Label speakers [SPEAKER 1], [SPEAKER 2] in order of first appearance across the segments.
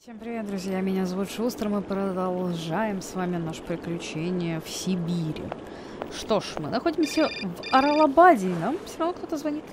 [SPEAKER 1] Всем привет, друзья, меня зовут Шустер, мы продолжаем с вами наше приключение в Сибири. Что ж, мы находимся в Аралабаде, и нам все равно кто-то звонит.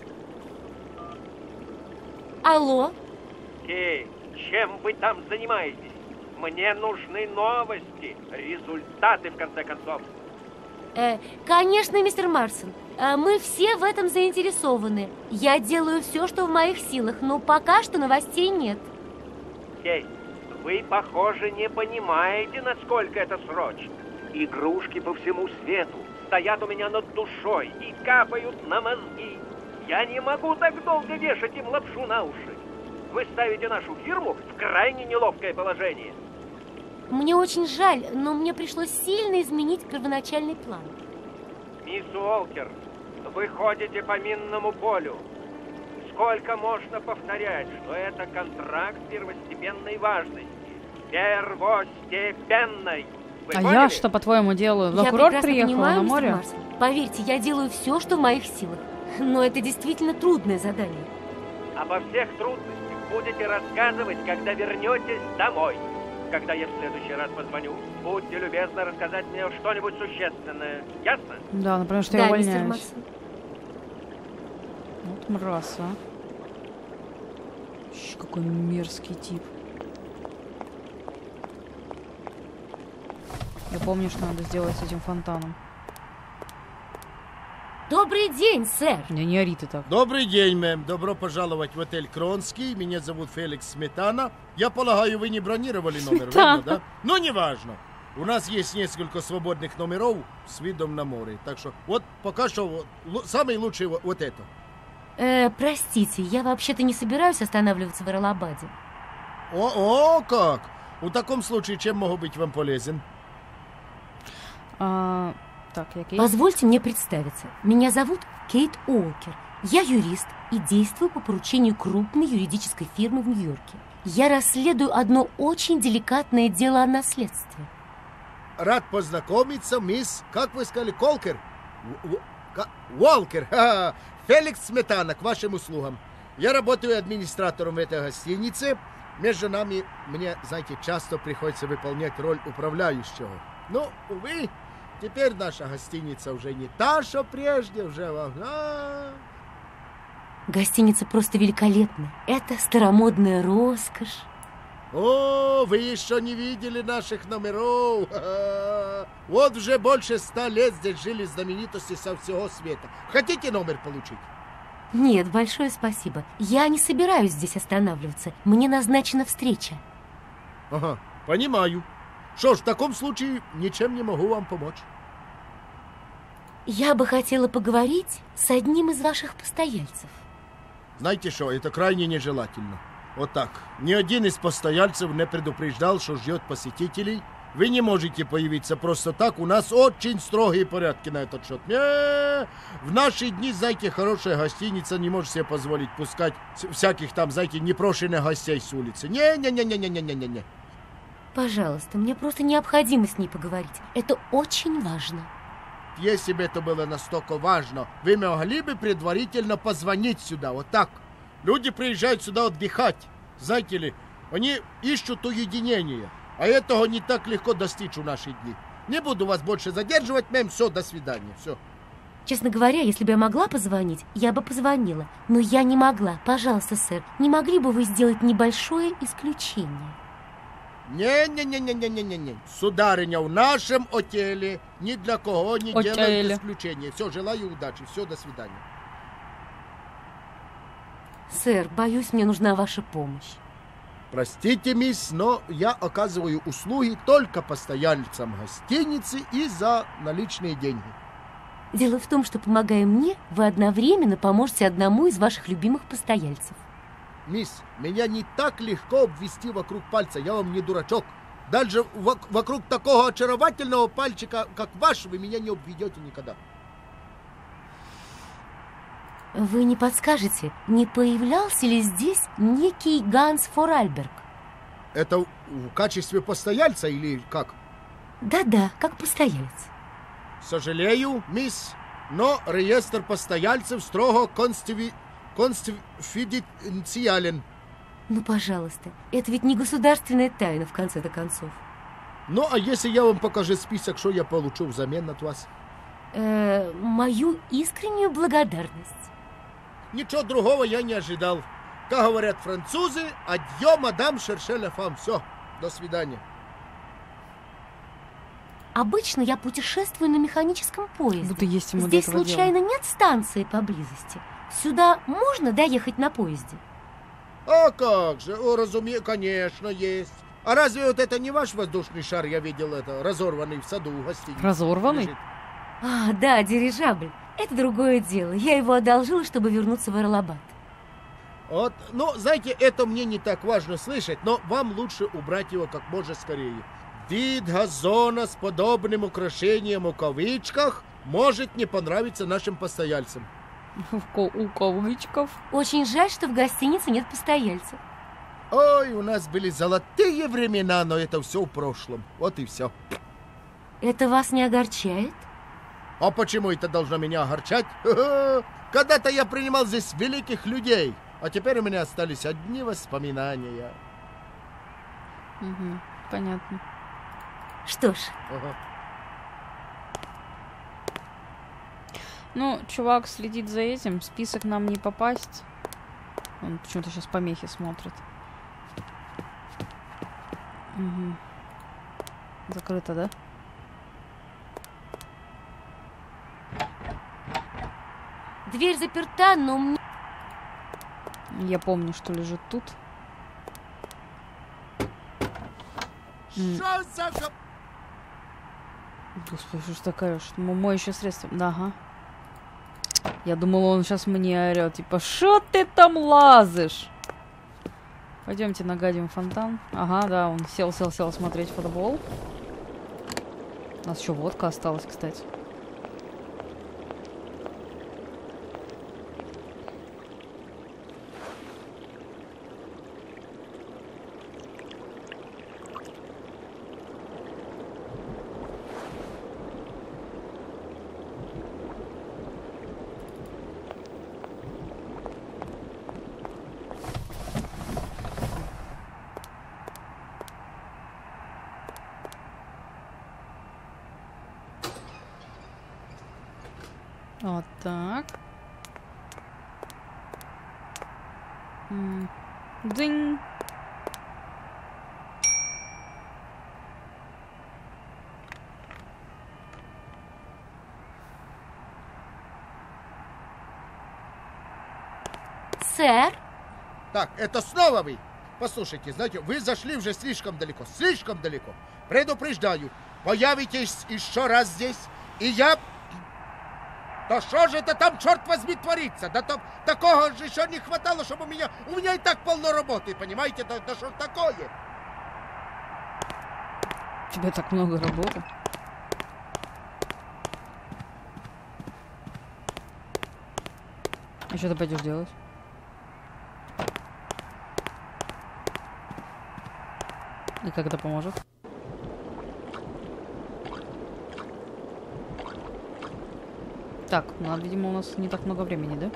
[SPEAKER 2] Алло?
[SPEAKER 3] Эй, чем вы там занимаетесь? Мне нужны новости, результаты, в конце концов.
[SPEAKER 2] Конечно, мистер Марсон. Мы все в этом заинтересованы. Я делаю все, что в моих силах, но пока что новостей нет.
[SPEAKER 3] Эй, вы, похоже, не понимаете, насколько это срочно. Игрушки по всему свету стоят у меня над душой и капают на мозги. Я не могу так долго вешать им лапшу на уши. Вы ставите нашу фирму в крайне неловкое положение.
[SPEAKER 2] Мне очень жаль, но мне пришлось сильно изменить первоначальный план.
[SPEAKER 3] Мисс Уолкер, вы ходите по минному полю. Сколько можно повторять, что это контракт первостепенной важности? Первостепенной! Вы
[SPEAKER 1] А
[SPEAKER 3] поняли?
[SPEAKER 1] я что, по-твоему, делаю? На
[SPEAKER 2] Я
[SPEAKER 1] курорт
[SPEAKER 2] прекрасно
[SPEAKER 1] приехала,
[SPEAKER 2] понимаю,
[SPEAKER 1] на
[SPEAKER 2] мистер
[SPEAKER 1] море?
[SPEAKER 2] Марсон. Поверьте, я делаю все, что в моих силах. Но это действительно трудное задание.
[SPEAKER 3] Обо всех трудностях будете рассказывать, когда вернетесь домой. Когда я в следующий раз позвоню, будьте любезны рассказать мне что-нибудь существенное. Ясно?
[SPEAKER 1] Да, например, что
[SPEAKER 2] Да,
[SPEAKER 1] я
[SPEAKER 2] мистер
[SPEAKER 1] увольняюсь.
[SPEAKER 2] Марсон.
[SPEAKER 1] Вот мразь, а. Ищ, какой мерзкий тип. Я помню, что надо сделать с этим фонтаном.
[SPEAKER 2] Добрый день, сэр.
[SPEAKER 1] Не ори ты так.
[SPEAKER 4] Добрый день, мэм. Добро пожаловать в отель Кронский. Меня зовут Феликс Сметана. Я полагаю, вы не бронировали номер, верно, да? Но неважно. У нас есть несколько свободных номеров с видом на море. Так что вот пока что самый лучший вот это.
[SPEAKER 2] Простите, я вообще-то не собираюсь останавливаться в Аралабаде.
[SPEAKER 4] О, как? В таком случае, чем могу быть вам полезен?
[SPEAKER 1] Так, я Кейт.
[SPEAKER 2] Позвольте мне представиться. Меня зовут Кейт Уолкер. Я юрист и действую по поручению крупной юридической фирмы в Нью-Йорке. Я расследую одно очень деликатное дело о наследстве.
[SPEAKER 4] Рад познакомиться, мисс, как вы сказали, Колкер? Уолкер. Феликс Сметана, к вашим услугам. Я работаю администратором в этой гостинице. Между нами, мне, знаете, часто приходится выполнять роль управляющего. Но, увы, теперь наша гостиница уже не та, что прежде, уже...
[SPEAKER 2] Гостиница просто великолепна. Это старомодная роскошь.
[SPEAKER 4] О, вы еще не видели наших номеров. Вот уже больше 100 лет здесь жили знаменитости со всего света. Хотите номер получить?
[SPEAKER 2] Нет, большое спасибо. Я не собираюсь здесь останавливаться. Мне назначена встреча.
[SPEAKER 4] Ага, понимаю. Что ж, в таком случае ничем не могу вам помочь.
[SPEAKER 2] Я бы хотела поговорить с одним из ваших постояльцев.
[SPEAKER 4] Знаете что, это крайне нежелательно. Вот так. Ни один из постояльцев не предупреждал, что ждет посетителей. Вы не можете появиться просто так. У нас очень строгие порядки на этот счет. В наши дни, знаете, хорошая гостиница не может себе позволить пускать всяких там, знаете, непрошенных гостей с улицы. Не.
[SPEAKER 2] Пожалуйста, мне просто необходимо с ней поговорить. Это очень важно.
[SPEAKER 4] Если бы это было настолько важно, вы могли бы предварительно позвонить сюда, вот так. Люди приезжают сюда отдыхать, знаете ли, они ищут уединения, а этого не так легко достичь в наши дни. Не буду вас больше задерживать, мэм, все, до свидания, все.
[SPEAKER 2] Честно говоря, если бы я могла позвонить, я бы позвонила. Но я не могла. Пожалуйста, сэр, не могли бы вы сделать небольшое исключение?
[SPEAKER 4] Не. Сударыня, в нашем отеле ни для кого не делают исключения. Все, желаю удачи, все, до свидания.
[SPEAKER 2] Сэр, боюсь, мне нужна ваша помощь.
[SPEAKER 4] Простите, мисс, но я оказываю услуги только постояльцам гостиницы и за наличные деньги.
[SPEAKER 2] Дело в том, что, помогая мне, вы одновременно поможете одному из ваших любимых постояльцев.
[SPEAKER 4] Мисс, меня не так легко обвести вокруг пальца, я вам не дурачок. Даже вокруг такого очаровательного пальчика, как ваш, вы меня не обведете никогда.
[SPEAKER 2] Вы не подскажете, не появлялся ли здесь некий Ганс Форальберг?
[SPEAKER 4] Это в качестве постояльца или как?
[SPEAKER 2] Да-да, как постоялец.
[SPEAKER 4] Сожалею, мисс, но реестр постояльцев строго конфиденциален.
[SPEAKER 2] Ну, пожалуйста, это ведь не государственная тайна, в конце-то концов.
[SPEAKER 4] Ну, а если я вам покажу список, что я получу взамен от вас?
[SPEAKER 2] Мою искреннюю благодарность.
[SPEAKER 4] Ничего другого я не ожидал. Как говорят французы, адьё, мадам, шерше ля фам. Все, до свидания.
[SPEAKER 2] Обычно я путешествую на механическом поезде.
[SPEAKER 1] Будто есть ему
[SPEAKER 2] Здесь
[SPEAKER 1] до этого
[SPEAKER 2] случайно нет станции поблизости? Сюда можно доехать на поезде?
[SPEAKER 4] А как же, разумеется, конечно, есть. А разве вот это не ваш воздушный шар, я видел это, разорванный в саду у гостиницы?
[SPEAKER 1] Разорванный?
[SPEAKER 4] Лежит.
[SPEAKER 2] А, да, дирижабль. Это другое дело. Я его одолжила, чтобы вернуться в Арлабад.
[SPEAKER 4] Вот, ну, знаете, это мне не так важно слышать, но вам лучше убрать его как можно скорее. Вид газона с подобным украшением у кавычках может не понравиться нашим постояльцам.
[SPEAKER 1] У кавычков.
[SPEAKER 2] Очень жаль, что в гостинице нет постояльцев.
[SPEAKER 4] Ой, у нас были золотые времена, но это все в прошлом. Вот и все.
[SPEAKER 2] Это вас не огорчает?
[SPEAKER 4] А почему это должно меня огорчать? Когда-то я принимал здесь великих людей, а теперь у меня остались одни воспоминания.
[SPEAKER 1] Угу, понятно.
[SPEAKER 2] Что ж,
[SPEAKER 4] Ага.
[SPEAKER 1] Ну, чувак следит за этим, в список нам не попасть. Он почему-то сейчас помехи смотрит. Угу. Закрыто, да?
[SPEAKER 2] дверь заперта, но мне...
[SPEAKER 1] Я помню, что лежит тут.
[SPEAKER 4] Что за...
[SPEAKER 1] Господи, что ж такое? Что моющее средство? Да, ага. Я думала, он сейчас мне орет. Типа, что ты там лазишь? Пойдемте нагадим фонтан. Ага, да, он сел смотреть футбол. У нас еще водка осталась, кстати. Вот так. Дынь.
[SPEAKER 2] Сэр?
[SPEAKER 4] Так, это снова вы? Послушайте, знаете, вы зашли уже слишком далеко. Слишком далеко. Предупреждаю, появитесь еще раз здесь, и я... Да что же это там, черт возьми, творится? Да там такого же еще не хватало, чтобы у меня и так полно работы, понимаете? Да что ж такое?
[SPEAKER 1] У тебя так много работы. И что ты пойдешь делать? И как это поможет? Так, ну, видимо, у нас не так много времени, да?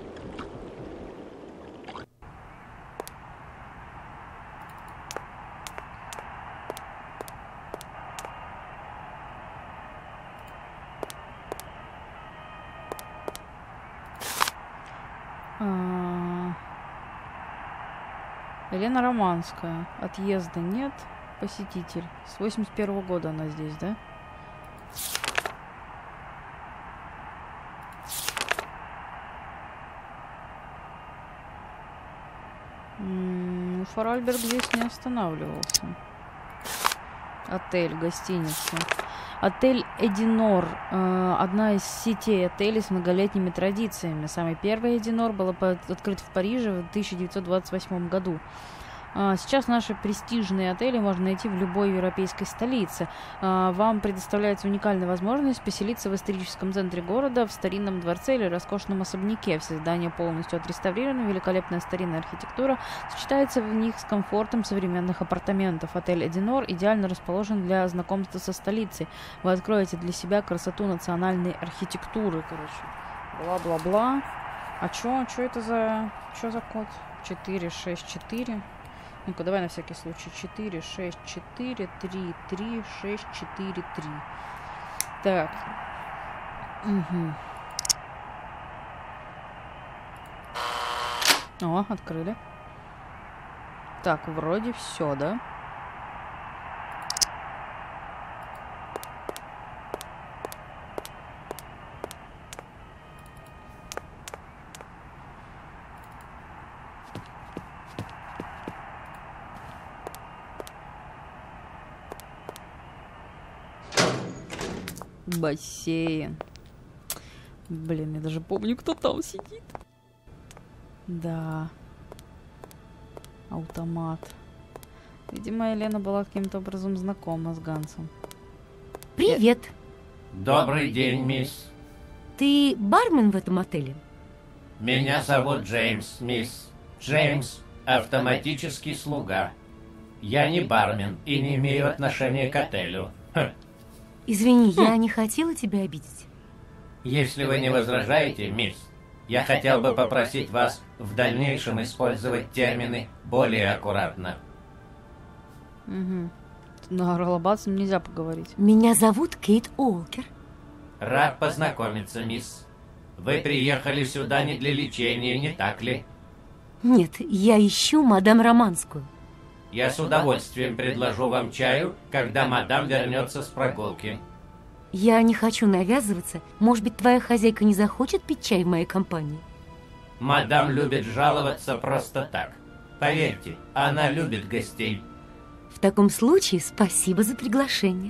[SPEAKER 1] Елена Романская. Отъезда нет. Посетитель. С 81-го года она здесь, да? Форальберг здесь не останавливался. Отель, гостиница. Отель Эдинор. Одна из сетей отелей с многолетними традициями. Самый первый Эдинор был открыт в Париже в 1928 году. Сейчас наши престижные отели можно найти в любой европейской столице. Вам предоставляется уникальная возможность поселиться в историческом центре города, в старинном дворце или роскошном особняке. Все здания полностью отреставрированы, великолепная старинная архитектура сочетается в них с комфортом современных апартаментов. Отель Эдинор идеально расположен для знакомства со столицей. Вы откроете для себя красоту национальной архитектуры, короче. Бла-бла-бла. А чё это за... Чё за код? 4, 6, 4. Ну-ка, давай на всякий случай. 4, 6, 4, 3, 3, 6, 4, 3. Так. Угу. О, открыли. Так, вроде все, да? Бассейн. Блин, я даже помню, кто там сидит. Да. Автомат. Видимо, Елена была каким-то образом знакома с Гансом.
[SPEAKER 2] Привет.
[SPEAKER 5] Добрый день, мисс.
[SPEAKER 2] Ты бармен в этом отеле?
[SPEAKER 5] Меня зовут Джеймс, мисс. Джеймс – автоматический слуга. Я не бармен и не имею отношения к отелю.
[SPEAKER 2] Извини, я не хотела тебя обидеть.
[SPEAKER 5] Если вы не возражаете, мисс, я хотел бы попросить вас в дальнейшем использовать термины более аккуратно.
[SPEAKER 1] Угу. На Орлобатцем нельзя поговорить.
[SPEAKER 2] Меня зовут Кейт Уолкер.
[SPEAKER 5] Рад познакомиться, мисс. Вы приехали сюда не для лечения, не так ли?
[SPEAKER 2] Нет, я ищу мадам Романскую.
[SPEAKER 5] Я с удовольствием предложу вам чаю, когда мадам вернется с прогулки.
[SPEAKER 2] Я не хочу навязываться. Может быть, твоя хозяйка не захочет пить чай в моей компании?
[SPEAKER 5] Мадам любит жаловаться просто так. Поверьте, она любит гостей.
[SPEAKER 2] В таком случае спасибо за приглашение.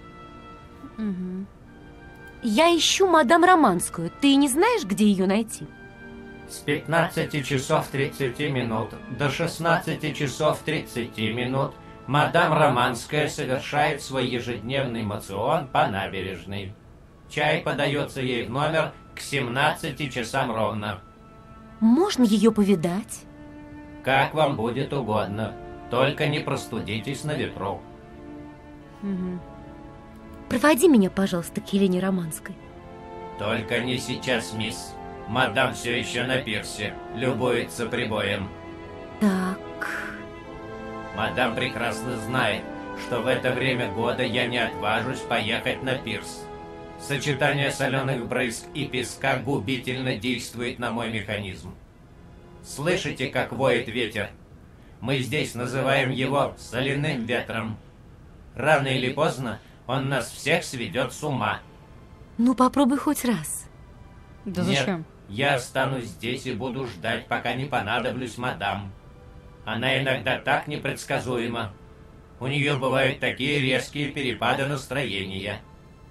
[SPEAKER 1] Угу.
[SPEAKER 2] Я ищу мадам Романскую. Ты не знаешь, где ее найти?
[SPEAKER 5] С 15 часов 30 минут до 16 часов 30 минут мадам Романская совершает свой ежедневный моцион по набережной. Чай подается ей в номер к 17 часам ровно.
[SPEAKER 2] Можно ее повидать?
[SPEAKER 5] Как вам будет угодно. Только не простудитесь на ветру.
[SPEAKER 1] Угу.
[SPEAKER 2] Проводи меня, пожалуйста, к Елене Романской.
[SPEAKER 5] Только не сейчас, мисс. Мадам все еще на пирсе, любуется прибоем.
[SPEAKER 2] Так.
[SPEAKER 5] Мадам прекрасно знает, что в это время года я не отважусь поехать на пирс. Сочетание соленых брызг и песка губительно действует на мой механизм. Слышите, как воет ветер? Мы здесь называем его соляным ветром. Рано или поздно он нас всех сведет с ума.
[SPEAKER 2] Ну, попробуй хоть раз.
[SPEAKER 1] Да
[SPEAKER 5] Нет,
[SPEAKER 1] зачем?
[SPEAKER 5] я останусь здесь и буду ждать, пока не понадоблюсь мадам. Она иногда так непредсказуема. У нее бывают такие резкие перепады настроения.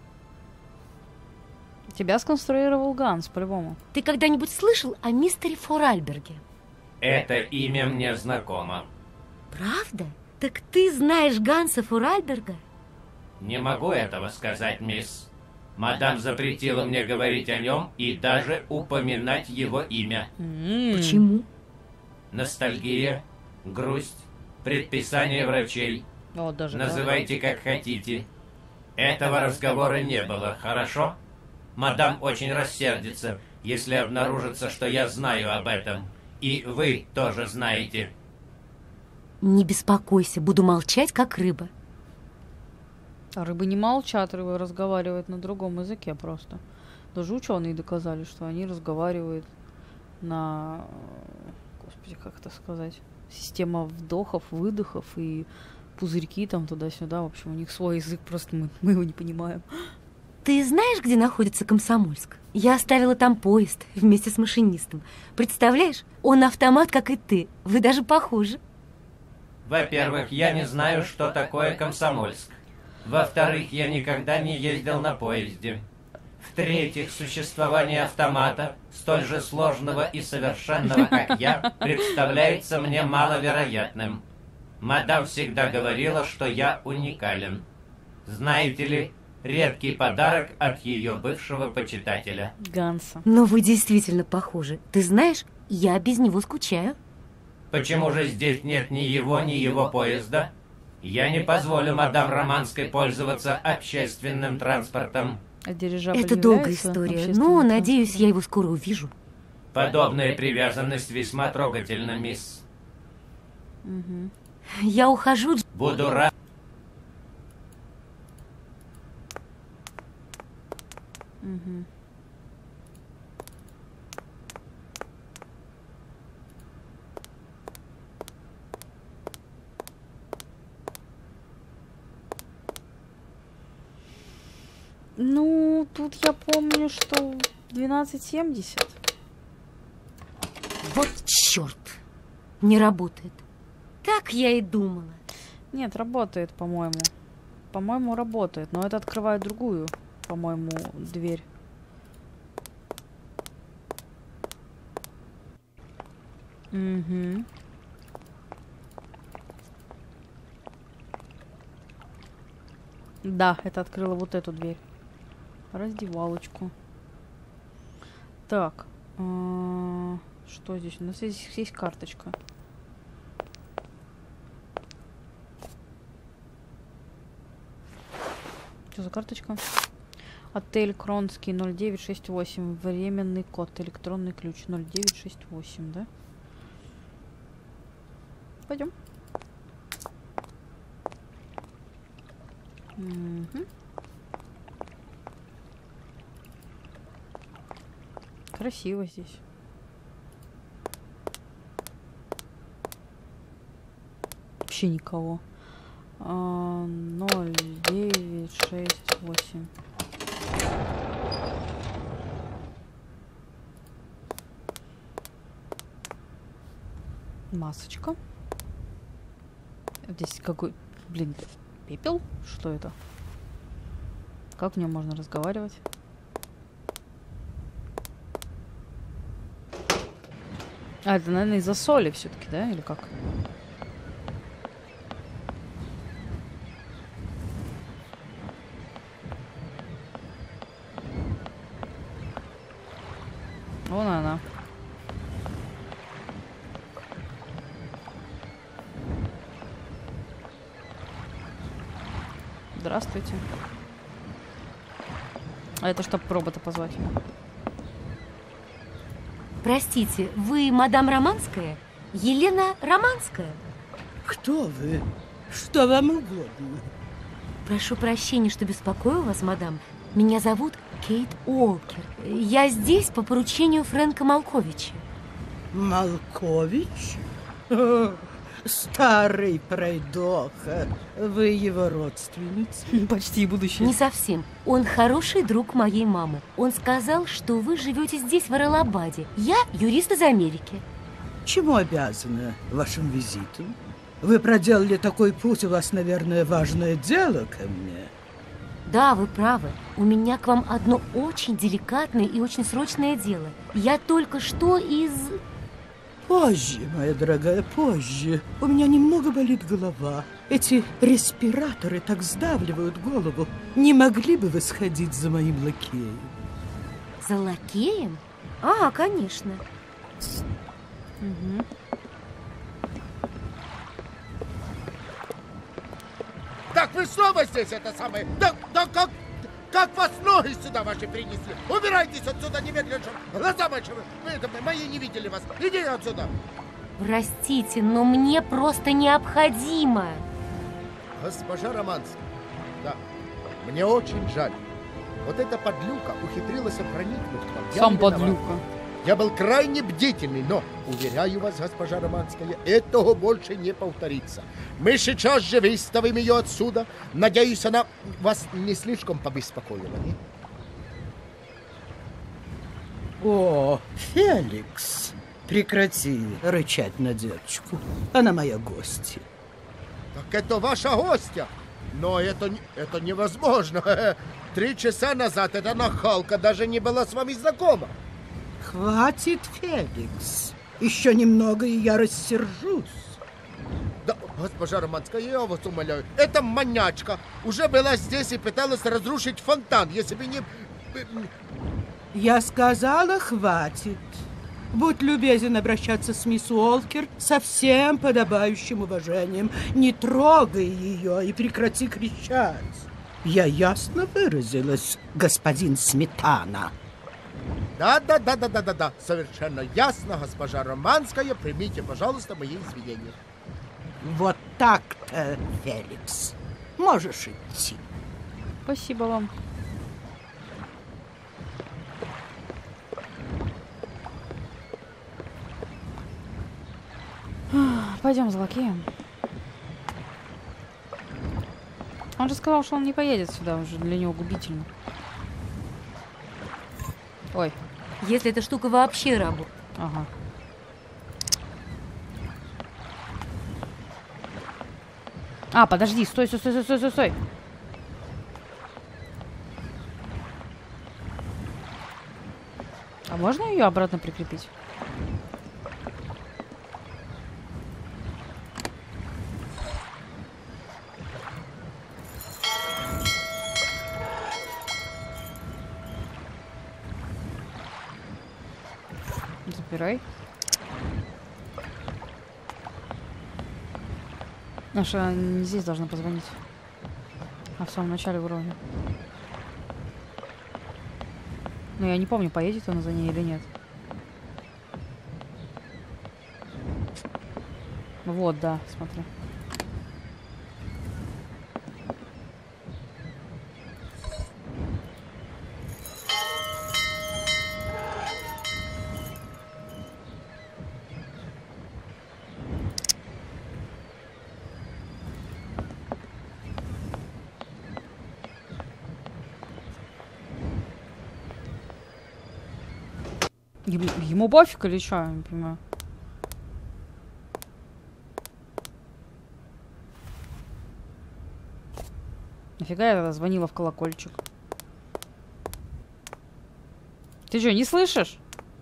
[SPEAKER 1] Тебя сконструировал Ганс, по-любому.
[SPEAKER 2] Ты когда-нибудь слышал о мистере Форальберге?
[SPEAKER 5] Это имя мне знакомо.
[SPEAKER 2] Правда? Так ты знаешь Ганса Форальберга?
[SPEAKER 5] Не могу этого сказать, мисс. Мадам запретила мне говорить о нем и даже упоминать его имя.
[SPEAKER 2] Почему?
[SPEAKER 5] Ностальгия, грусть, предписание врачей.
[SPEAKER 1] О, даже
[SPEAKER 5] Называйте как хотите. Этого разговора не было, хорошо? Мадам очень рассердится, если обнаружится, что я знаю об этом. И вы тоже знаете.
[SPEAKER 2] Не беспокойся, буду молчать, как рыба.
[SPEAKER 1] А рыбы не молчат, рыбы разговаривают на другом языке просто. Даже ученые доказали, что они разговаривают на... Господи, как это сказать? Система вдохов, выдохов и пузырьки там туда-сюда. В общем, у них свой язык, просто мы его не понимаем.
[SPEAKER 2] Ты знаешь, где находится Комсомольск? Я оставила там поезд вместе с машинистом. Представляешь, он автомат, как и ты. Вы даже похожи.
[SPEAKER 5] Во-первых, я не знаю, что такое Комсомольск. Во-вторых, я никогда не ездил на поезде. В-третьих, существование автомата, столь же сложного и совершенного, как я, представляется мне маловероятным. Мадам всегда говорила, что я уникален. Знаете ли, редкий подарок от ее бывшего почитателя.
[SPEAKER 1] Ганса.
[SPEAKER 2] Но вы действительно похожи. Ты знаешь, я без него скучаю.
[SPEAKER 5] Почему же здесь нет ни его поезда? Я не позволю мадам Романской пользоваться общественным транспортом.
[SPEAKER 1] А дирижабль
[SPEAKER 2] Это долгая
[SPEAKER 1] является
[SPEAKER 2] история,
[SPEAKER 1] общественным
[SPEAKER 2] но,
[SPEAKER 1] транспортом?
[SPEAKER 2] надеюсь, я его скоро увижу.
[SPEAKER 5] Подобная привязанность весьма трогательна, мисс.
[SPEAKER 2] Я ухожу.
[SPEAKER 5] Буду рад.
[SPEAKER 1] Ну, тут я помню, что 12,70.
[SPEAKER 2] Вот черт! Не работает. Так я и думала.
[SPEAKER 1] Нет, работает, по-моему. По-моему, работает, но это открывает другую, по-моему, дверь. Угу. Да, это открыло вот эту дверь. Раздевалочку. Так. Что здесь? У нас есть карточка. Что за карточка? Отель Кронский 0968. Временный код. Электронный ключ 0968, да? Пойдем. Угу. Красиво здесь. Вообще никого. 0968. Масочка. Здесь какой, блин, пепел? Что это? Как в нем можно разговаривать? А, это, наверное, из-за соли все-таки, да? Или как? Вон она. Здравствуйте. А это чтобы робота позвать?
[SPEAKER 2] Простите, вы мадам Романская? Елена Романская?
[SPEAKER 6] Кто вы? Что вам угодно?
[SPEAKER 2] Прошу прощения, что беспокою вас, мадам. Меня зовут Кейт Уолкер. Я здесь по поручению Фрэнка Малковича.
[SPEAKER 6] Малкович? О, старый пройдоха. Вы его родственница?
[SPEAKER 1] Почти будущее.
[SPEAKER 2] Не совсем. Он хороший друг моей мамы. Он сказал, что вы живете здесь, в Арлабаде. Я юрист из Америки.
[SPEAKER 6] Чему обязана вашим визитом? Вы проделали такой путь, у вас, наверное, важное дело ко мне.
[SPEAKER 2] Да, вы правы. У меня к вам одно очень деликатное и очень срочное дело. Я только что из...
[SPEAKER 6] Позже, моя дорогая, позже. У меня немного болит голова. Эти респираторы так сдавливают голову. Не могли бы вы сходить за моим лакеем?
[SPEAKER 2] За лакеем? А, конечно.
[SPEAKER 1] Угу.
[SPEAKER 4] Так вы снова здесь, это самое? Да как вас ноги сюда ваши принесли? Убирайтесь отсюда немедленно, глаза мои не видели вас. Иди отсюда.
[SPEAKER 2] Простите, но мне просто необходимо.
[SPEAKER 4] Госпожа Романская, да, мне очень жаль. Вот эта подлюка ухитрилась проникнуть к вам.
[SPEAKER 1] Сам подлюка.
[SPEAKER 4] Я был крайне бдительный, но, уверяю вас, госпожа Романская, этого больше не повторится. Мы сейчас же выставим ее отсюда. Надеюсь, она вас не слишком побеспокоила, не?
[SPEAKER 6] О, Феликс, прекрати рычать на девочку. Она моя гостья.
[SPEAKER 4] Так это ваша гостья. Но это невозможно. 3 часа назад эта нахалка даже не была с вами знакома.
[SPEAKER 6] Хватит, Феликс. Еще немного, и я рассержусь.
[SPEAKER 4] Да, госпожа Романская, я вас умоляю. Эта маньячка уже была здесь и пыталась разрушить фонтан, если бы не...
[SPEAKER 6] Я сказала, хватит. Будь любезен обращаться с мисс Уолкер со всем подобающим уважением. Не трогай ее и прекрати кричать. Я ясно выразилась, господин Сметана.
[SPEAKER 4] Да. Совершенно ясно, госпожа Романская. Примите, пожалуйста, мои извинения.
[SPEAKER 6] Вот так-то, Феликс. Можешь идти.
[SPEAKER 1] Спасибо вам. Пойдем за лакеем. Он же сказал, что он не поедет сюда, уже для него губительно. Ой.
[SPEAKER 2] Если эта штука вообще работает.
[SPEAKER 1] Ага. А, подожди, стой. А можно ее обратно прикрепить? Запирай. Наша не здесь должна позвонить. А в самом начале вроде. Но я не помню, поедет она за ней или нет. Вот, да, смотри. Ему пофиг или что? Я не понимаю. Нафига я тогда звонила в колокольчик? Ты что, не слышишь?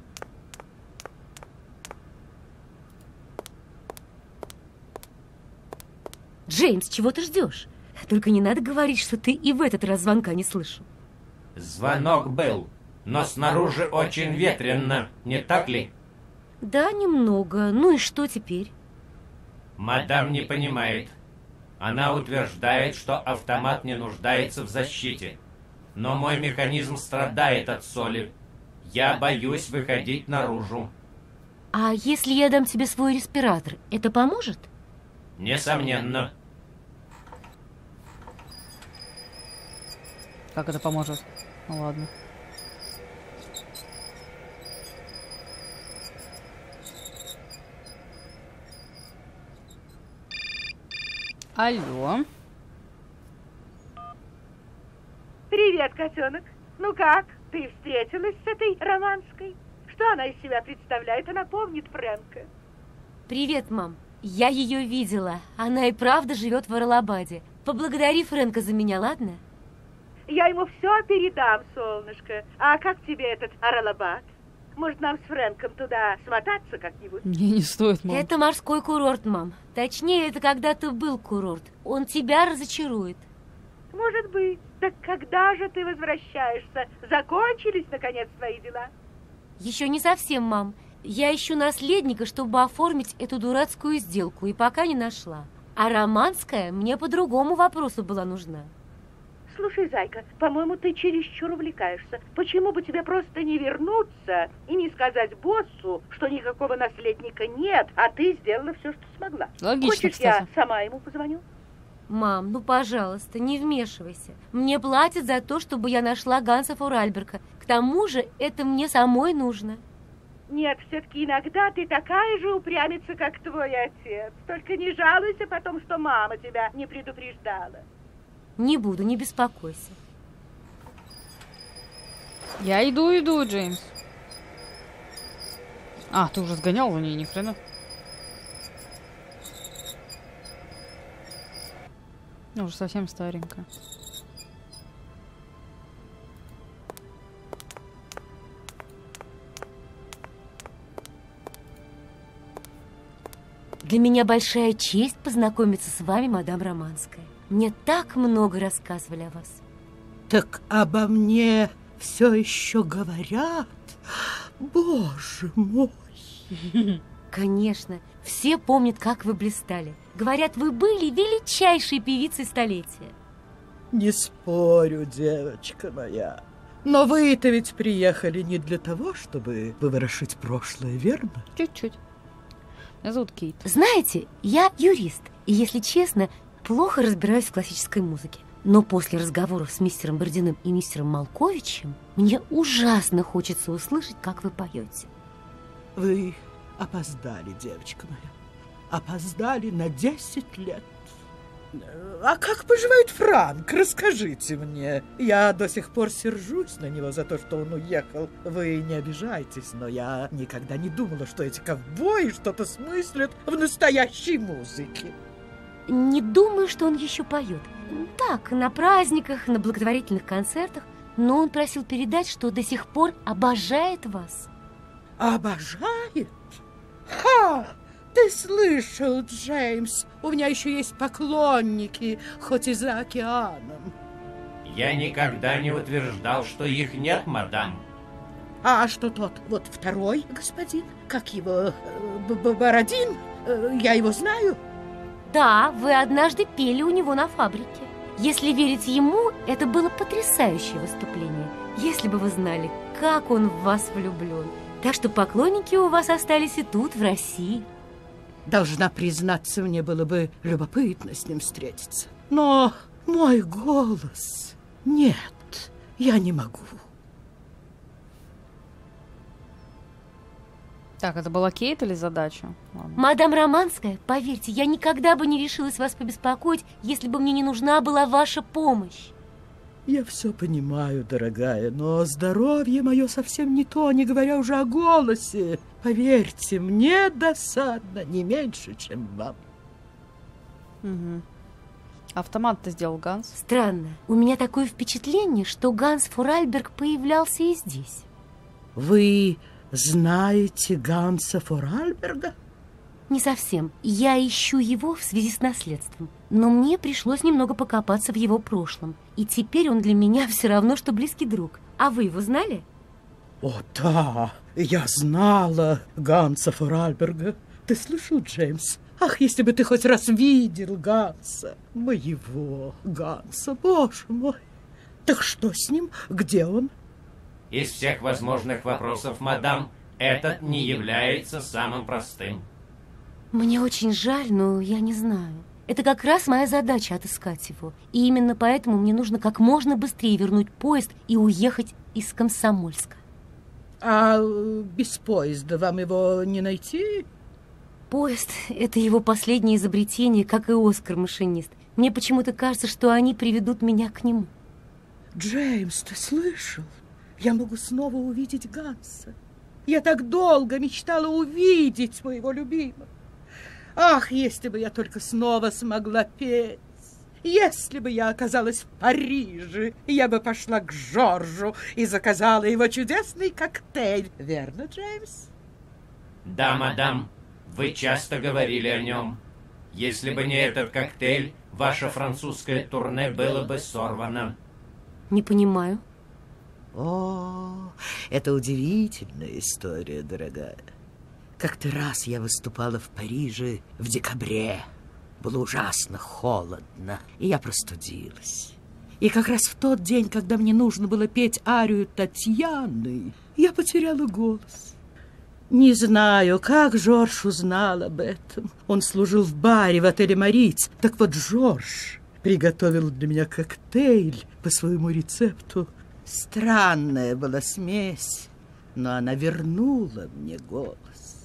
[SPEAKER 2] Джеймс, чего ты ждешь? Только не надо говорить, что ты и в этот раз звонка не слышал.
[SPEAKER 5] Звонок был, но снаружи очень ветрено, не так ли?
[SPEAKER 2] Да, немного. Ну и что теперь?
[SPEAKER 5] Мадам не понимает. Она утверждает, что автомат не нуждается в защите. Но мой механизм страдает от соли. Я боюсь выходить наружу.
[SPEAKER 2] А если я дам тебе свой респиратор, это поможет?
[SPEAKER 5] Несомненно.
[SPEAKER 1] Как это поможет? Ну ладно. Алло.
[SPEAKER 7] Привет, котенок. Ну как, ты встретилась с этой Романской? Что она из себя представляет? Она помнит Фрэнка.
[SPEAKER 2] Привет, мам. Я ее видела. Она и правда живет в Арлабаде. Поблагодари Фрэнка за меня, ладно?
[SPEAKER 7] Я ему все передам, солнышко. А как тебе этот Арлабад? Может, нам с Фрэнком туда смотаться как-нибудь?
[SPEAKER 1] Не стоит, мам.
[SPEAKER 2] Это морской курорт, мам. Точнее, это когда-то был курорт. Он тебя разочарует.
[SPEAKER 7] Может быть. Так когда же ты возвращаешься? Закончились, наконец, твои дела?
[SPEAKER 2] Еще не совсем, мам. Я ищу наследника, чтобы оформить эту дурацкую сделку, и пока не нашла. А Романская мне по другому вопросу была нужна.
[SPEAKER 7] Слушай, зайка, по-моему, ты чересчур увлекаешься. Почему бы тебе просто не вернуться и не сказать боссу, что никакого наследника нет, а ты сделала все, что смогла?
[SPEAKER 1] Логично,
[SPEAKER 7] Хочешь,
[SPEAKER 1] кстати.
[SPEAKER 7] я сама ему позвоню?
[SPEAKER 2] Мам, ну пожалуйста, не вмешивайся. Мне платят за то, чтобы я нашла Ганса Форальберга. К тому же это мне самой нужно.
[SPEAKER 7] Нет, все-таки иногда ты такая же упрямица, как твой отец. Только не жалуйся потом, что мама тебя не предупреждала.
[SPEAKER 2] Не буду, не беспокойся.
[SPEAKER 1] Я иду, Джеймс. А, ты уже сгонял за ней, ни хрена. Ну, уже совсем старенькая.
[SPEAKER 2] Для меня большая честь познакомиться с вами, мадам Романская. Мне так много рассказывали о вас.
[SPEAKER 6] Так обо мне все еще говорят? Боже мой!
[SPEAKER 2] Конечно, все помнят, как вы блистали. Говорят, вы были величайшей певицей столетия.
[SPEAKER 6] Не спорю, девочка моя. Но вы-то ведь приехали не для того, чтобы выворошить прошлое, верно?
[SPEAKER 1] Чуть-чуть. Меня зовут Кейт.
[SPEAKER 2] Знаете, я юрист, и, если честно, плохо разбираюсь в классической музыке. Но после разговоров с мистером Бородиным и мистером Малковичем мне ужасно хочется услышать, как вы поете.
[SPEAKER 6] Вы опоздали, девочка моя. Опоздали на 10 лет. А как поживает Франк? Расскажите мне. Я до сих пор сержусь на него за то, что он уехал. Вы не обижайтесь, но я никогда не думала, что эти ковбои что-то смыслят в настоящей музыке.
[SPEAKER 2] Не думаю, что он еще поет. Так, на праздниках, на благотворительных концертах. Но он просил передать, что до сих пор обожает вас.
[SPEAKER 6] Обожает? Ха! Ты слышал, Джеймс? У меня еще есть поклонники, хоть и за океаном.
[SPEAKER 5] Я никогда не утверждал, что их нет, мадам.
[SPEAKER 6] А что тот вот второй господин? Как его? Бородин? Я его знаю.
[SPEAKER 2] Да, вы однажды пели у него на фабрике. Если верить ему, это было потрясающее выступление. Если бы вы знали, как он в вас влюблен. Так что поклонники у вас остались и тут, в России.
[SPEAKER 6] Должна признаться, мне было бы любопытно с ним встретиться. Но мой голос... Нет, я не могу.
[SPEAKER 1] Так, это была Кейт или задача? Ладно.
[SPEAKER 2] Мадам Романская, поверьте, я никогда бы не решилась вас побеспокоить, если бы мне не нужна была ваша помощь.
[SPEAKER 6] Я все понимаю, дорогая, но здоровье мое совсем не то, не говоря уже о голосе. Поверьте, мне досадно не меньше, чем вам.
[SPEAKER 1] Угу. Автомат-то сделал Ганс.
[SPEAKER 2] Странно. У меня такое впечатление, что Ганс Форальберг появлялся и здесь.
[SPEAKER 6] Вы знаете Ганса Форальберга?
[SPEAKER 2] Не совсем. Я ищу его в связи с наследством. Но мне пришлось немного покопаться в его прошлом. И теперь он для меня все равно, что близкий друг. А вы его знали?
[SPEAKER 6] О, да, я знала Ганса Форальберга. Ты слышал, Джеймс? Ах, если бы ты хоть раз видел Ганса. Моего Ганса, боже мой. Так что с ним? Где он?
[SPEAKER 5] Из всех возможных вопросов, мадам, этот не является самым простым.
[SPEAKER 2] Мне очень жаль, но я не знаю. Это как раз моя задача — отыскать его. И именно поэтому мне нужно как можно быстрее вернуть поезд и уехать из Комсомольска.
[SPEAKER 6] А без поезда вам его не найти?
[SPEAKER 2] Поезд — это его последнее изобретение, как и Оскар-машинист. Мне почему-то кажется, что они приведут меня к нему.
[SPEAKER 6] Джеймс, ты слышал? Я могу снова увидеть Ганса. Я так долго мечтала увидеть моего любимого. Ах, если бы я только снова смогла петь. Если бы я оказалась в Париже, я бы пошла к Жоржу и заказала его чудесный коктейль. Верно, Джеймс?
[SPEAKER 5] Да, мадам, вы часто говорили о нем. Если бы не этот коктейль, ваше французское турне было бы сорвано.
[SPEAKER 2] Не понимаю.
[SPEAKER 6] О, это удивительная история, дорогая. Как-то раз я выступала в Париже в декабре. Было ужасно холодно, и я простудилась. И как раз в тот день, когда мне нужно было петь арию Татьяны, я потеряла голос. Не знаю, как Жорж узнал об этом. Он служил в баре в отеле «Мориц». Так вот, Жорж приготовил для меня коктейль по своему рецепту. Странная была смесь, но она вернула мне голос.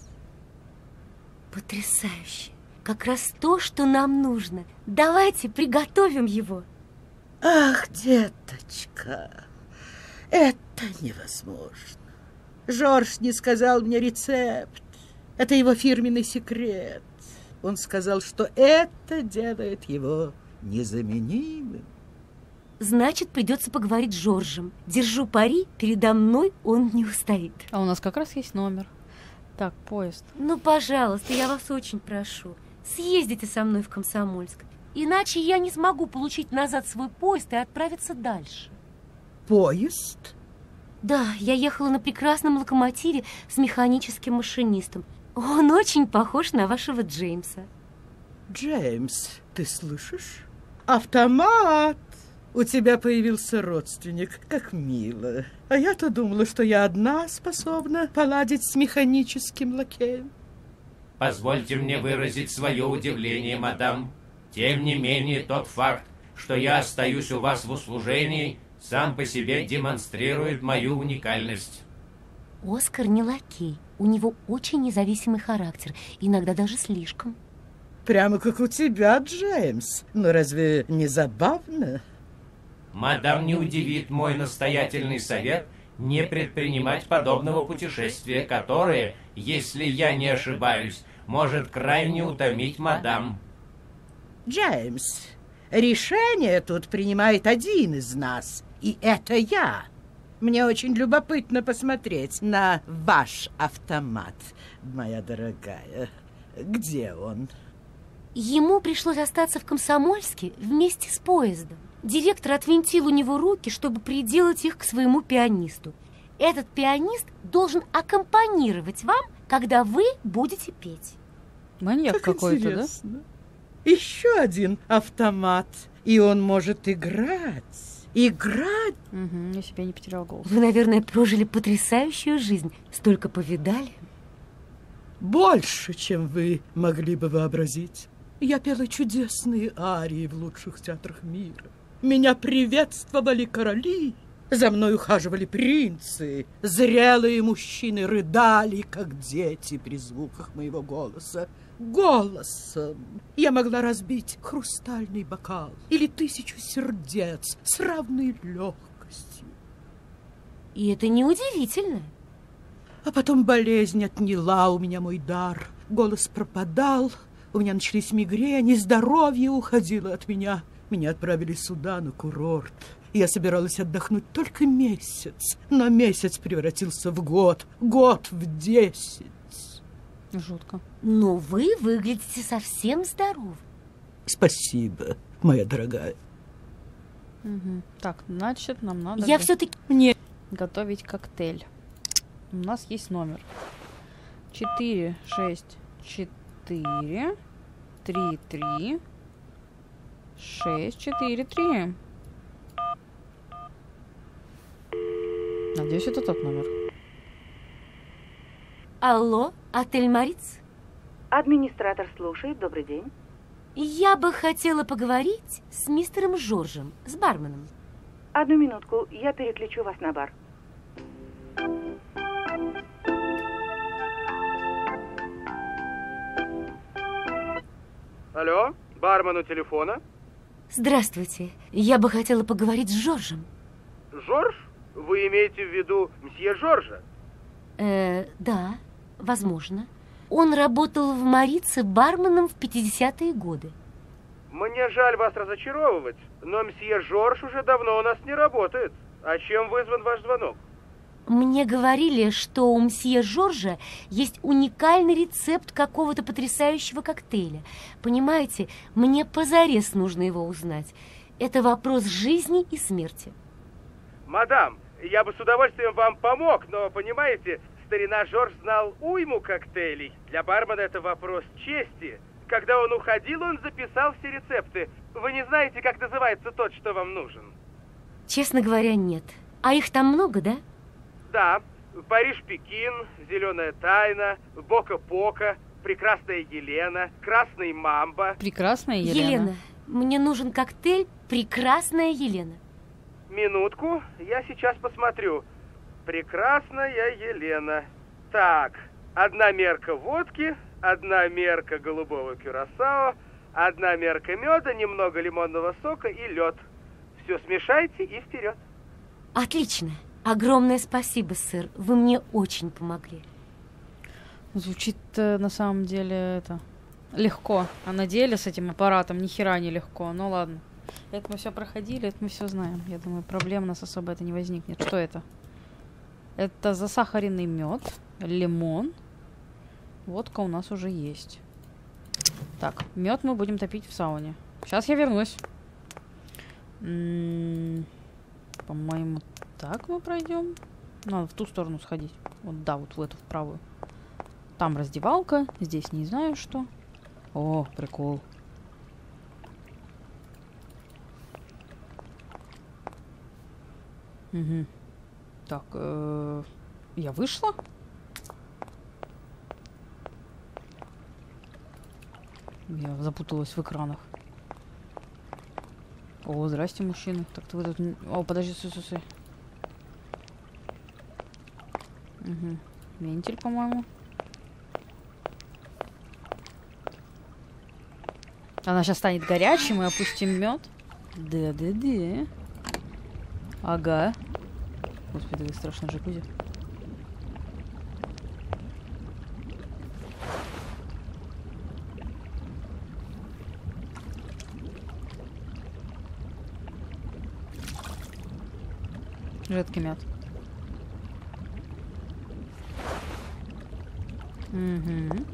[SPEAKER 2] Потрясающе. Как раз то, что нам нужно. Давайте приготовим его.
[SPEAKER 6] Ах, деточка, это невозможно. Жорж не сказал мне рецепт. Это его фирменный секрет. Он сказал, что это делает его незаменимым.
[SPEAKER 2] Значит, придется поговорить с Жоржем. Держу пари, передо мной он не устоит.
[SPEAKER 1] А у нас как раз есть номер. Так, поезд.
[SPEAKER 2] Ну, пожалуйста, я вас очень прошу. Съездите со мной в Комсомольск. Иначе я не смогу получить назад свой поезд и отправиться дальше.
[SPEAKER 6] Поезд?
[SPEAKER 2] Да, я ехала на прекрасном локомотиве с механическим машинистом. Он очень похож на вашего Джеймса.
[SPEAKER 6] Джеймс, ты слышишь? Автомат! У тебя появился родственник, как мило. А я-то думала, что я одна способна поладить с механическим лакеем.
[SPEAKER 5] Позвольте мне выразить свое удивление, мадам. Тем не менее, тот факт, что я остаюсь у вас в услужении, сам по себе демонстрирует мою уникальность.
[SPEAKER 2] Оскар не лакей. У него очень независимый характер, иногда даже слишком.
[SPEAKER 6] Прямо как у тебя, Джеймс. Но разве не забавно?
[SPEAKER 5] Мадам не удивит мой настоятельный совет не предпринимать подобного путешествия, которое, если я не ошибаюсь, может крайне утомить мадам.
[SPEAKER 6] Джеймс, решение тут принимает один из нас, и это я. Мне очень любопытно посмотреть на ваш автомат, моя дорогая. Где он?
[SPEAKER 2] Ему пришлось остаться в Комсомольске вместе с поездом. Директор отвинтил у него руки, чтобы приделать их к своему пианисту. Этот пианист должен аккомпанировать вам, когда вы будете петь.
[SPEAKER 1] Маньяк
[SPEAKER 6] Как
[SPEAKER 1] какой-то, да?
[SPEAKER 6] интересно. Еще один автомат, и он может играть. Играть?
[SPEAKER 1] Угу, я себя не потерял голос.
[SPEAKER 2] Вы, наверное, прожили потрясающую жизнь, столько повидали.
[SPEAKER 6] Больше, чем вы могли бы вообразить. Я пела чудесные арии в лучших театрах мира. Меня приветствовали короли, за мной ухаживали принцы. Зрелые мужчины рыдали, как дети при звуках моего голоса. Голосом я могла разбить хрустальный бокал или 1000 сердец с равной легкостью.
[SPEAKER 2] И это неудивительно.
[SPEAKER 6] А потом болезнь отняла у меня мой дар. Голос пропадал, у меня начались мигрени, здоровье уходило от меня. Меня отправили сюда, на курорт. Я собиралась отдохнуть только месяц, но месяц превратился в год, год в 10.
[SPEAKER 1] Жутко.
[SPEAKER 2] Но вы выглядите совсем здоровы.
[SPEAKER 6] Спасибо, моя дорогая.
[SPEAKER 1] Угу. Так, значит, нам надо
[SPEAKER 2] Я все-таки...
[SPEAKER 6] Мне
[SPEAKER 1] готовить коктейль. У нас есть номер. 4, 6, 4, 3, 3, 6, 4, 3. Надеюсь, это тот номер.
[SPEAKER 2] Алло, отель Мориц?
[SPEAKER 7] Администратор слушает. Добрый день.
[SPEAKER 2] Я бы хотела поговорить с мистером Жоржем, с барменом.
[SPEAKER 7] Одну минутку, я переключу вас на бар.
[SPEAKER 3] Алло, бармен у телефона.
[SPEAKER 2] Здравствуйте. Я бы хотела поговорить с Жоржем.
[SPEAKER 3] Жорж? Вы имеете в виду мсье Жоржа?
[SPEAKER 2] Да, возможно. Он работал в Морице барменом в 50-е годы.
[SPEAKER 3] Мне жаль вас разочаровывать, но мсье Жорж уже давно у нас не работает. А чем вызван ваш звонок?
[SPEAKER 2] Мне говорили, что у мсье Жоржа есть уникальный рецепт какого-то потрясающего коктейля. Понимаете, мне позарез нужно его узнать. Это вопрос жизни и смерти.
[SPEAKER 3] Мадам, я бы с удовольствием вам помог, но, понимаете, старина Жорж знал уйму коктейлей. Для бармена это вопрос чести. Когда он уходил, он записал все рецепты. Вы не знаете, как называется тот, что вам нужен?
[SPEAKER 2] Честно говоря, нет. А их там много, да?
[SPEAKER 3] Да. Париж-Пекин, Зеленая тайна, Бока-Пока, Прекрасная Елена, Красный Мамба.
[SPEAKER 1] Прекрасная Елена.
[SPEAKER 2] Елена, мне нужен коктейль «Прекрасная Елена».
[SPEAKER 3] Минутку, я сейчас посмотрю. Прекрасная Елена. Так, 1 мерка водки, 1 мерка голубого кюрасао, 1 мерка меда, немного лимонного сока и лед. Все смешайте и вперед.
[SPEAKER 2] Отлично. Огромное спасибо, сэр. Вы мне очень помогли.
[SPEAKER 1] Звучит на самом деле это легко. А на деле с этим аппаратом ни хера не легко. Ну ладно. Это мы все проходили, это мы все знаем. Я думаю, проблем у нас особо это не возникнет. Что это? Это засахаренный мед, лимон. Водка у нас уже есть. Так, мед мы будем топить в сауне. Сейчас я вернусь. По-моему, так мы пройдем. Надо в ту сторону сходить. Вот да, вот в эту, в правую. Там раздевалка, здесь не знаю что. О, прикол. Угу. Так, я вышла? Я запуталась в экранах. О, здрасте, мужчина. Так-то вы тут... О, подожди, стой. Угу. Вентиль, по-моему. Она сейчас станет горячей, мы опустим мед. Да. Ага. Господи, вы страшно джакузи. Жидкий мед. Угу.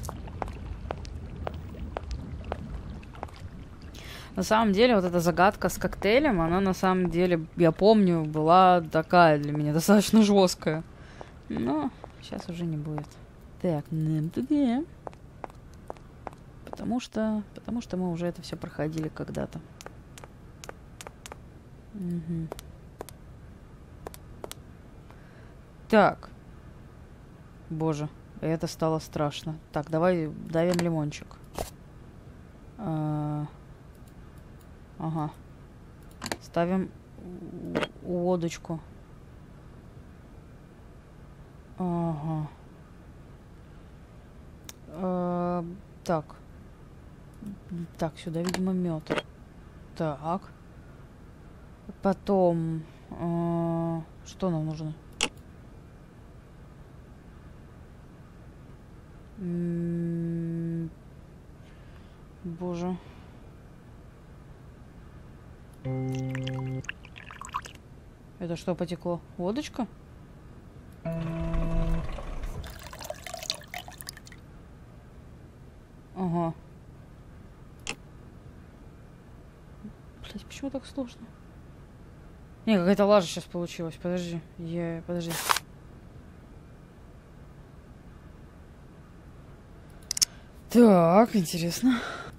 [SPEAKER 1] На самом деле, вот эта загадка с коктейлем, она на самом деле, я помню, была такая для меня достаточно жесткая. Но сейчас уже не будет. Так, нам туда. Потому что мы уже это все проходили когда-то. Угу. Так. Боже, это стало страшно. Так, давай давим лимончик. Ага. Ставим водочку. Ага. Так. Так, сюда, видимо, мед. Так. Потом... что нам нужно? Боже. Это что потекло? Водочка? Ага. Блять, почему так сложно? Не, какая-то лажа сейчас получилась. Подожди. Подожди. Так, интересно.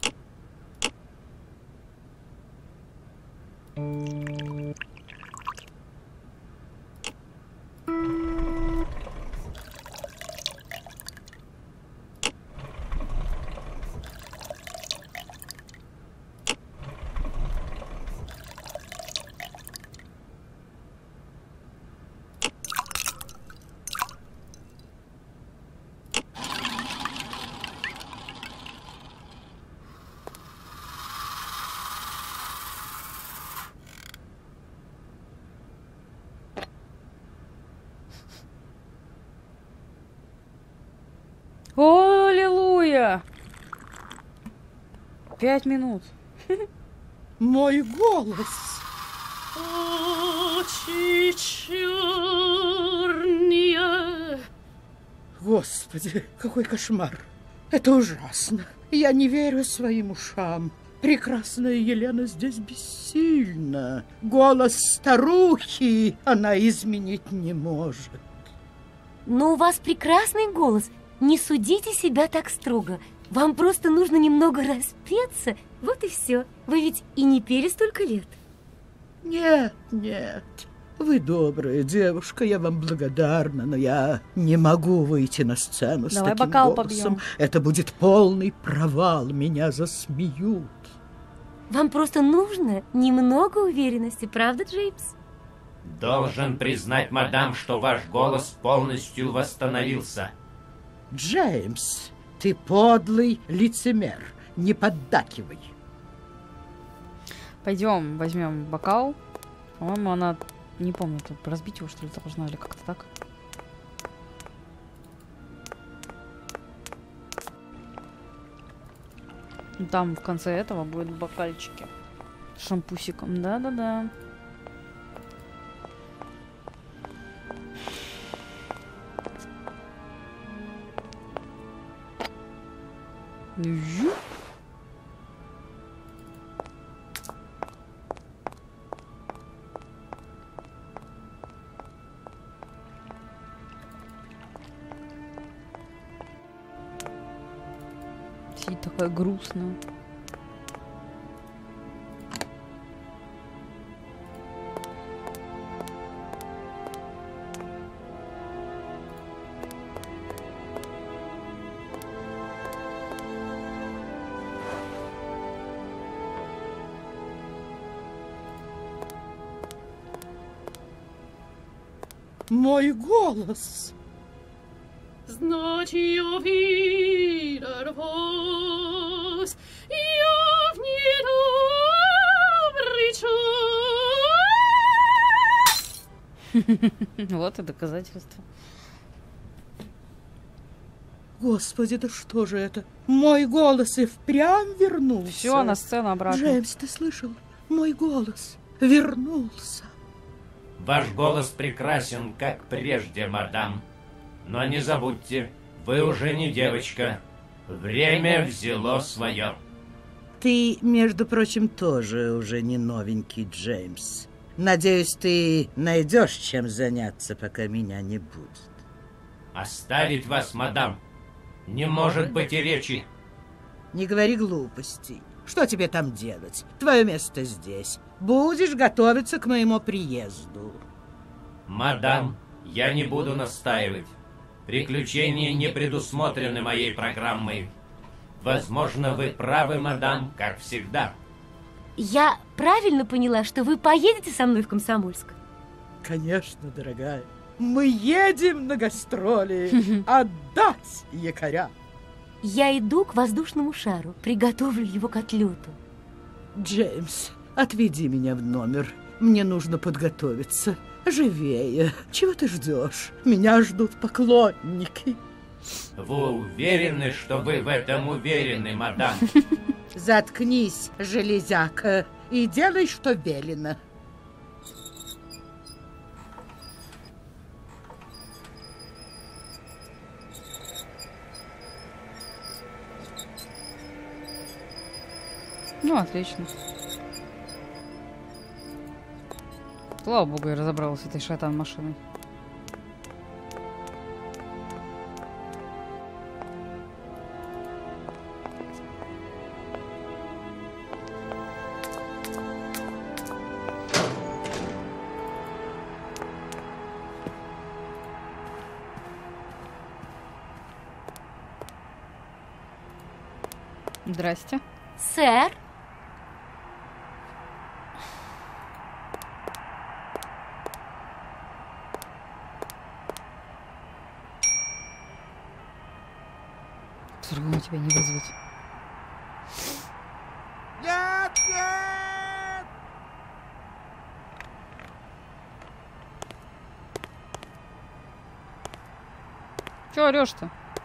[SPEAKER 1] О, аллилуйя! 5 минут.
[SPEAKER 6] Мой голос.
[SPEAKER 2] Очи черные.
[SPEAKER 6] Господи, какой кошмар. Это ужасно. Я не верю своим ушам. Прекрасная Елена здесь бессильна. Голос старухи она изменить не может.
[SPEAKER 2] Но у вас прекрасный голос. Не судите себя так строго. Вам просто нужно немного распеться. Вот и все. Вы ведь и не пели столько лет.
[SPEAKER 6] Нет. Вы добрая девушка, я вам благодарна, но я не могу выйти на сцену с
[SPEAKER 1] Давай
[SPEAKER 6] таким
[SPEAKER 1] бокал
[SPEAKER 6] голосом.
[SPEAKER 1] побьем.
[SPEAKER 6] Это будет полный провал, меня засмеют.
[SPEAKER 2] Вам просто нужно немного уверенности, правда, Джеймс?
[SPEAKER 5] Должен признать, мадам, что ваш голос полностью восстановился.
[SPEAKER 6] Джеймс, ты подлый лицемер, не поддакивай.
[SPEAKER 1] Пойдем, возьмем бокал. По-моему, она... Не помню, тут разбить его, что ли, должна, или как-то так. Там в конце этого будут бокальчики с шампусиком. Да-да-да. Жу. Сидит такая грустная.
[SPEAKER 6] Мой голос.
[SPEAKER 8] Знать ее wieder was, я в недобрый час.
[SPEAKER 1] Вот и доказательство.
[SPEAKER 6] Господи, да что же это? Мой голос и впрямь вернулся.
[SPEAKER 1] Все, на сцену обратно.
[SPEAKER 6] Джеймс, ты слышал? Мой голос вернулся.
[SPEAKER 5] Ваш голос прекрасен, как прежде, мадам. Но не забудьте, вы уже не девочка. Время взяло свое.
[SPEAKER 9] Ты, между прочим, тоже уже не новенький, Джеймс. Надеюсь, ты найдешь чем заняться, пока меня не будет.
[SPEAKER 5] Оставить вас, мадам, не может быть и речи.
[SPEAKER 9] Не говори глупостей. Что тебе там делать? Твое место здесь. Будешь готовиться к моему приезду.
[SPEAKER 5] Мадам, я не буду настаивать. Приключения не предусмотрены моей программой. Возможно, вы правы, мадам, как всегда.
[SPEAKER 2] Я правильно поняла, что вы поедете со мной в Комсомольск?
[SPEAKER 6] Конечно, дорогая. Мы едем на гастроли отдать якоря.
[SPEAKER 2] Я иду к воздушному шару, приготовлю его к отлету.
[SPEAKER 9] Джеймс, отведи меня в номер. Мне нужно подготовиться. Живее. Чего ты ждешь? Меня ждут поклонники.
[SPEAKER 5] Вы уверены, что вы в этом уверены, мадам?
[SPEAKER 9] Заткнись, железяка, и делай, что велено.
[SPEAKER 1] Ну, отлично. Слава богу, я разобралась с этой шайтан-машиной. Здрасте.
[SPEAKER 2] Сэр?
[SPEAKER 1] По-другому тебя не вызвать.
[SPEAKER 4] Нет, нет!
[SPEAKER 1] Чего орешь-то?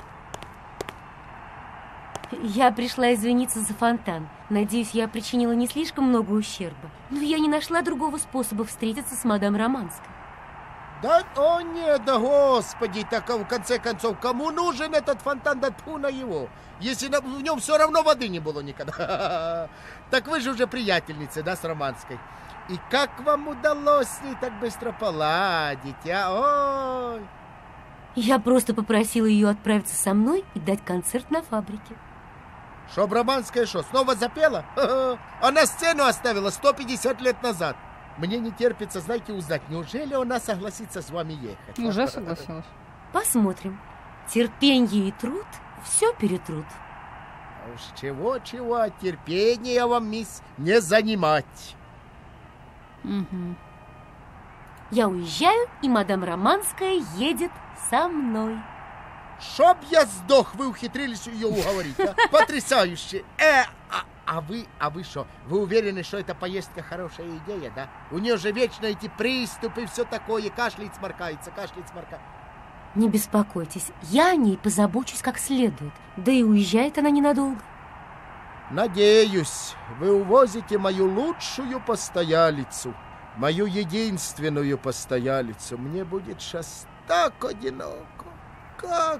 [SPEAKER 2] Я пришла извиниться за фонтан. Надеюсь, я причинила не слишком много ущерба. Но я не нашла другого способа встретиться с мадам Романской.
[SPEAKER 4] Да, о нет, да господи, так в конце концов, кому нужен этот фонтан, да тьфу на его, если в нем все равно воды не было никогда. Так вы же уже приятельницы, да, с Романской? И как вам удалось с ней так быстро поладить, а? Ой!
[SPEAKER 2] Я просто попросила ее отправиться со мной и дать концерт на фабрике.
[SPEAKER 4] Чтоб Романская что, снова запела? Она сцену оставила 150 лет назад. Мне не терпится, знаете, узнать, неужели она согласится с вами ехать?
[SPEAKER 1] Уже согласилась.
[SPEAKER 2] Посмотрим. Терпенье и труд все перетрут.
[SPEAKER 4] А уж чего-чего, терпения вам, мисс, не занимать.
[SPEAKER 1] Угу.
[SPEAKER 2] Я уезжаю, и мадам Романская едет со мной.
[SPEAKER 4] Чтоб я сдох, вы ухитрились ее уговорить, а? Потрясающе! А вы что? Вы уверены, что эта поездка хорошая идея, да? У нее же вечно эти приступы, все такое, кашляет, сморкается, кашляет, сморкается.
[SPEAKER 2] Не беспокойтесь, я о ней позабочусь как следует. Да и уезжает она ненадолго.
[SPEAKER 4] Надеюсь, вы увозите мою лучшую постоялицу, мою единственную постоялицу. Мне будет сейчас так одиноко. Как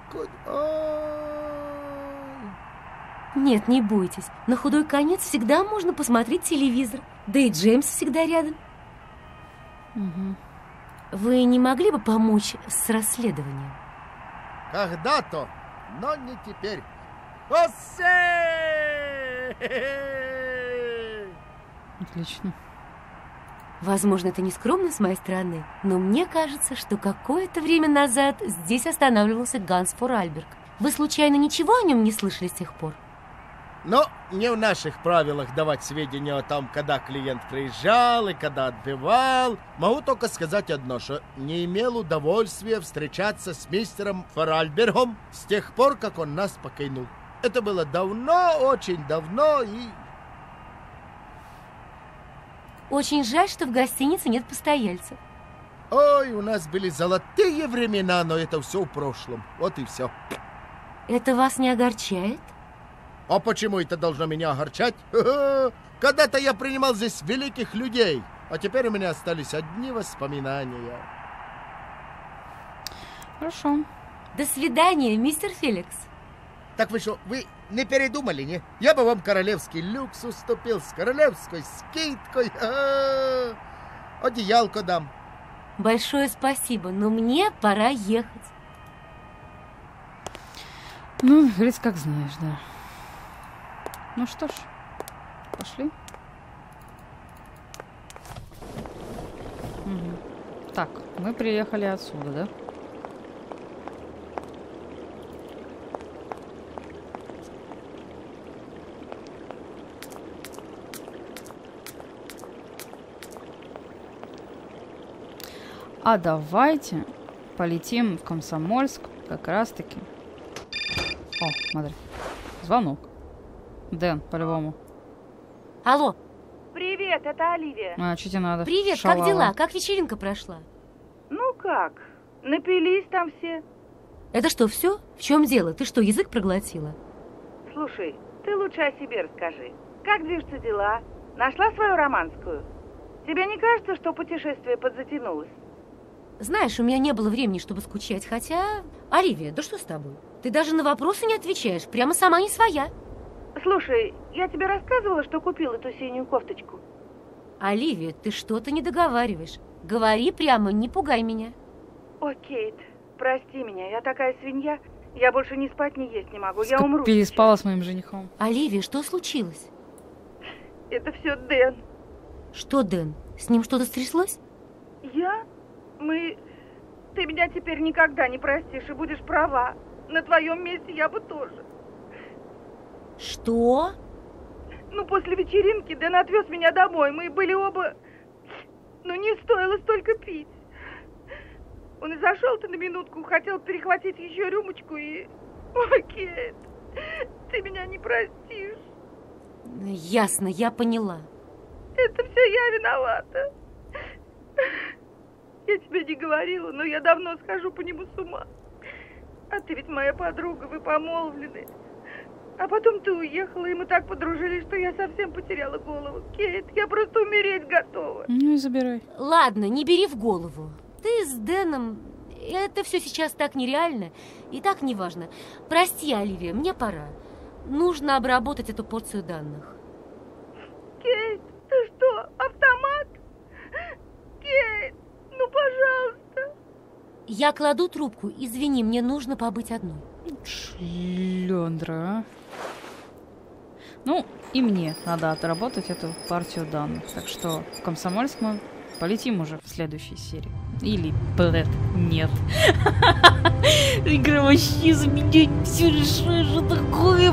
[SPEAKER 2] Нет, не бойтесь. На худой конец всегда можно посмотреть телевизор. Да и Джеймс всегда рядом.
[SPEAKER 1] Угу.
[SPEAKER 2] Вы не могли бы помочь с расследованием?
[SPEAKER 4] Когда-то, но не теперь. Хосе!
[SPEAKER 1] Отлично.
[SPEAKER 2] Возможно, это нескромно с моей стороны, но мне кажется, что какое-то время назад здесь останавливался Ганс Форальберг. Вы случайно ничего о нем не слышали с тех пор?
[SPEAKER 4] Но не в наших правилах давать сведения о том, когда клиент приезжал и когда отбывал. Могу только сказать одно, что не имел удовольствия встречаться с мистером Фаральбергом с тех пор, как он нас покинул. Это было давно, очень давно и...
[SPEAKER 2] Очень жаль, что в гостинице нет постояльцев.
[SPEAKER 4] Ой, у нас были золотые времена, но это все в прошлом. Вот и все.
[SPEAKER 2] Это вас не огорчает?
[SPEAKER 4] А почему это должно меня огорчать? Когда-то я принимал здесь великих людей, а теперь у меня остались одни воспоминания.
[SPEAKER 1] Хорошо.
[SPEAKER 2] До свидания, мистер Феликс.
[SPEAKER 4] Так вы что, вы не передумали, не? Я бы вам королевский люкс уступил с королевской скидкой. Одеялко дам.
[SPEAKER 2] Большое спасибо, но мне пора ехать.
[SPEAKER 1] Ну, говорится, как знаешь, да. Ну что ж, пошли. Угу. Так, мы приехали отсюда, да? А давайте полетим в Комсомольск как раз-таки. О, смотри, звонок. Дэн, по-любому.
[SPEAKER 2] Алло.
[SPEAKER 7] Привет, это Оливия.
[SPEAKER 1] А, что тебе надо?
[SPEAKER 2] Привет,
[SPEAKER 1] Шалава.
[SPEAKER 2] как дела? Как вечеринка прошла?
[SPEAKER 7] Ну как? Напились там все.
[SPEAKER 2] Это что, все? В чем дело? Ты что, язык проглотила?
[SPEAKER 7] Слушай, ты лучше о себе расскажи. Как движутся дела? Нашла свою романскую? Тебе не кажется, что путешествие подзатянулось?
[SPEAKER 2] Знаешь, у меня не было времени, чтобы скучать, хотя... Оливия, да что с тобой? Ты даже на вопросы не отвечаешь, прямо сама не своя.
[SPEAKER 7] Слушай, я тебе рассказывала, что купила эту синюю кофточку?
[SPEAKER 2] Оливия, ты что-то не договариваешь. Говори прямо, не пугай меня.
[SPEAKER 7] О, Кейт, прости меня, я такая свинья. Я больше ни спать, ни есть не могу, я умру.
[SPEAKER 1] Переспала с моим женихом.
[SPEAKER 2] Оливия, что случилось?
[SPEAKER 7] Это все Дэн.
[SPEAKER 2] Что, Дэн? С ним что-то стряслось?
[SPEAKER 7] Ты меня теперь никогда не простишь и будешь права. На твоем месте я бы тоже.
[SPEAKER 2] Что?
[SPEAKER 7] Ну, после вечеринки Дэн отвез меня домой. Мы были оба... Ну, не стоило столько пить. Он и зашел-то на минутку, хотел перехватить еще рюмочку и... Ой, Кейт, ты меня не простишь.
[SPEAKER 2] Ясно, я поняла.
[SPEAKER 7] Это все я виновата. Я тебе не говорила, но я давно схожу по нему с ума. А ты ведь моя подруга, вы помолвлены. А потом ты уехала, и мы так подружились, что я совсем потеряла голову. Кейт, я просто умереть готова.
[SPEAKER 1] Ну и забирай.
[SPEAKER 2] Ладно, не бери в голову. Ты с Дэном... Это все сейчас так нереально и так неважно. Прости, Оливия, мне пора. Нужно обработать эту порцию данных.
[SPEAKER 7] Кейт, ты что, автомат? Кейт, ну пожалуйста.
[SPEAKER 2] Я кладу трубку. Извини, мне нужно побыть одной.
[SPEAKER 1] Шлёндра, а? Ну, и мне надо отработать эту партию данных. Так что в Комсомольск мы полетим уже в следующей серии. Или, блэд, нет. Игра вообще заменять все решает, что такое.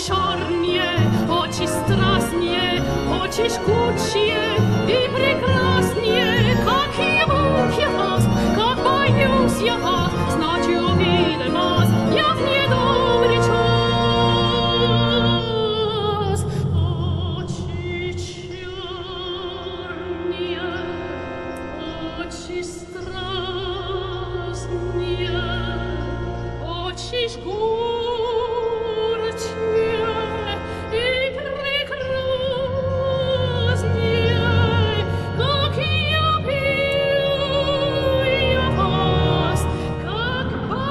[SPEAKER 8] чернее, очи страстнее, очи жгучее и прекраснее. Как ему я вас, как боюсь я вас, знать увидел вас я в недобрый час. Очи чернее, очи страстнее, очи жгучее и прекраснее. Как я пью я вас, как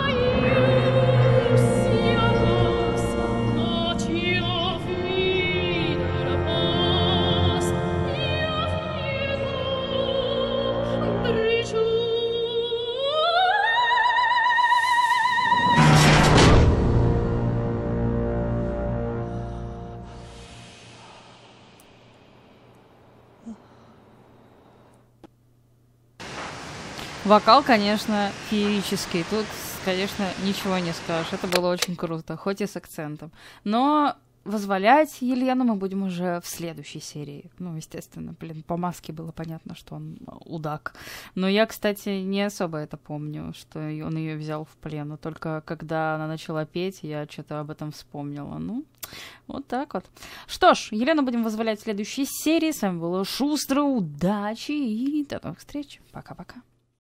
[SPEAKER 8] боюсь я вас, ночь я видел вас, я в недобрый час.
[SPEAKER 1] Вокал, конечно, феерический. Тут, конечно, ничего не скажешь. Это было очень круто, хоть и с акцентом. Но вызволять Елену мы будем уже в следующей серии. Ну, естественно, по маске было понятно, что он удак. Но я, кстати, не особо это помню, что он ее взял в плен. Но только когда она начала петь, я что-то об этом вспомнила. Ну, вот так вот. Что ж, Елену будем вызволять в следующей серии. С вами было Шустро. Удачи и до новых встреч. Пока-пока.